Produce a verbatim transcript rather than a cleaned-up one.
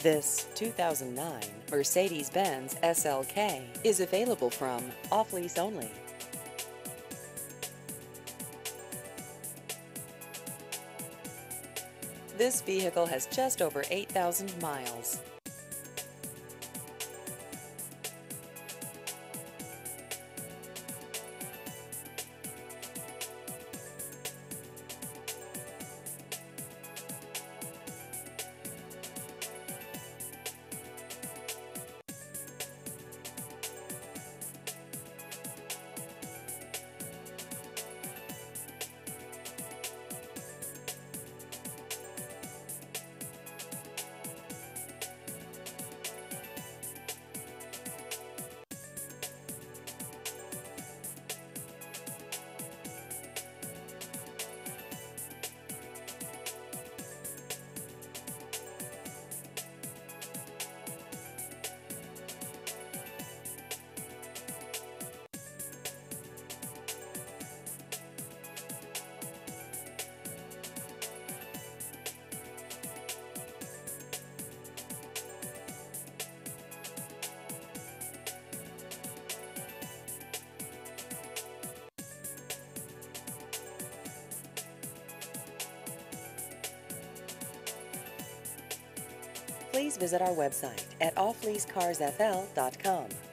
This two thousand nine Mercedes-Benz S L K is available from off-lease only. This vehicle has just over eight thousand miles. Please visit our website at off lease cars f l dot com.